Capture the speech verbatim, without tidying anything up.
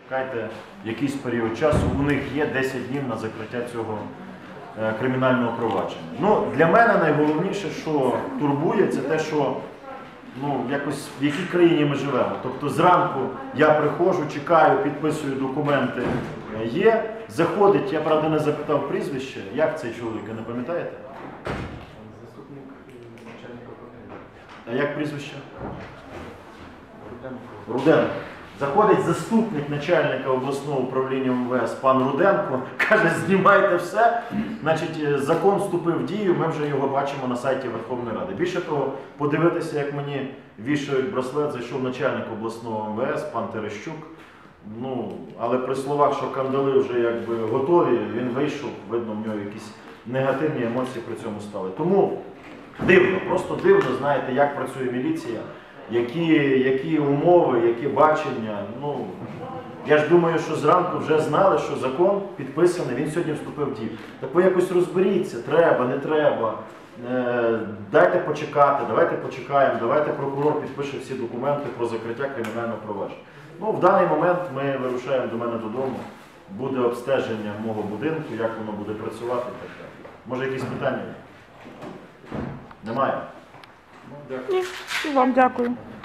чекайте якийсь період часу, у них є десять днів на закриття цього е, кримінального провадження. Ну, для мене найголовніше, що турбує, це те, що ну, якось в якій країні ми живемо. Тобто зранку я приходжу, чекаю, підписую документи, є, заходить, я, правда, не запитав прізвище, як цей чоловік, не пам'ятаєте? Заступник начальника управління. А як прізвище? Руденко. Руденко. Заходить заступник начальника обласного управління М В С пан Руденко, каже, знімайте все. Значить, закон вступив в дію, ми вже його бачимо на сайті Верховної Ради. Більше того, подивитися, як мені вішають браслет, зайшов начальник обласного М В С, пан Терещук. Ну, але при словах, що кандали вже якби готові, він вийшов, видно, в нього якісь негативні емоції при цьому стали. Тому дивно, просто дивно, знаєте, як працює міліція. Які, які умови, які бачення. Ну, я ж думаю, що зранку вже знали, що закон підписаний, він сьогодні вступив в дію. Так ви якось розберіться, треба, не треба. Е, дайте почекати, давайте почекаємо, давайте прокурор підпише всі документи про закриття кримінального провадження. Ну, в даний момент ми вирушаємо до мене додому, буде обстеження мого будинку, як воно буде працювати і так далі. Може, якісь питання? Немає? Ні, і вам дякую.